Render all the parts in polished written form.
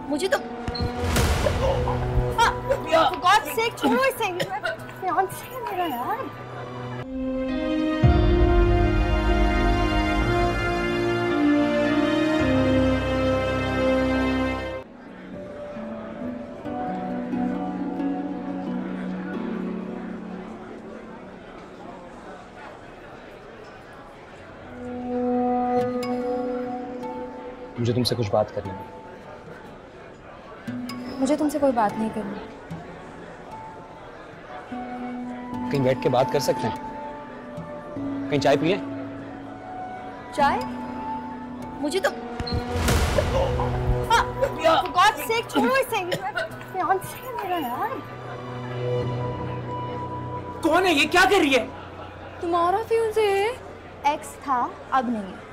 मुझे तो for God's sake छोड़ो इसे। फियांसे है मेरा यार। मुझे तुमसे कुछ बात करनी है। मुझे तुमसे कोई बात नहीं करनी। कहीं बैठ के बात कर सकते हैं? कहीं चाय पिए? चाय? मुझे तो for God's sake छोड़ो इसे। फियांसे है मेरा यार। कौन है ये? क्या कर रही है? तुम्हारा फियांसे है? एक्स था, अब नहीं है।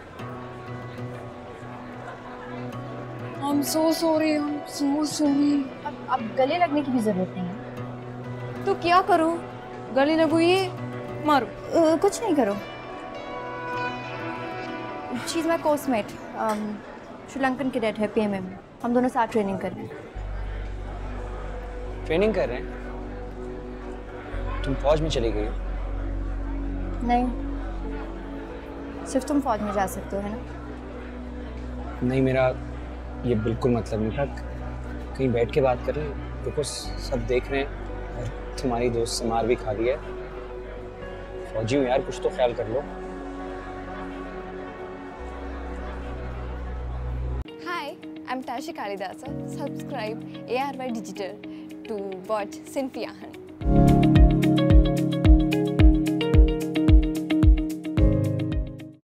I'm so sorry, I'm so sorry. अब गले लगने की भी जरूरत नहीं है। तो क्या करो? गले लगो ये मारो। कुछ नहीं करो। She is my coursemate, Sri Lankan cadet है PMM। हम दोनों साथ ट्रेनिंग कर रहे हैं। ट्रेनिंग कर रहे हैं? तुम फौज में चली गई हो? नहीं, सिर्फ तुम फौज में जा सकते हो, है ना? नहीं, मेरा ये बिल्कुल मतलब नहीं था। कहीं बैठ के बात कर रहे हैं, देखो सब देख रहे हैं और तुम्हारी दोस्त से मार भी खा रही है। फौजी हूँ यार, कुछ तो ख्याल कर लो। Hi, I'm Tashi Kalidasa. Subscribe ARY Digital to watch Sinfiyahan.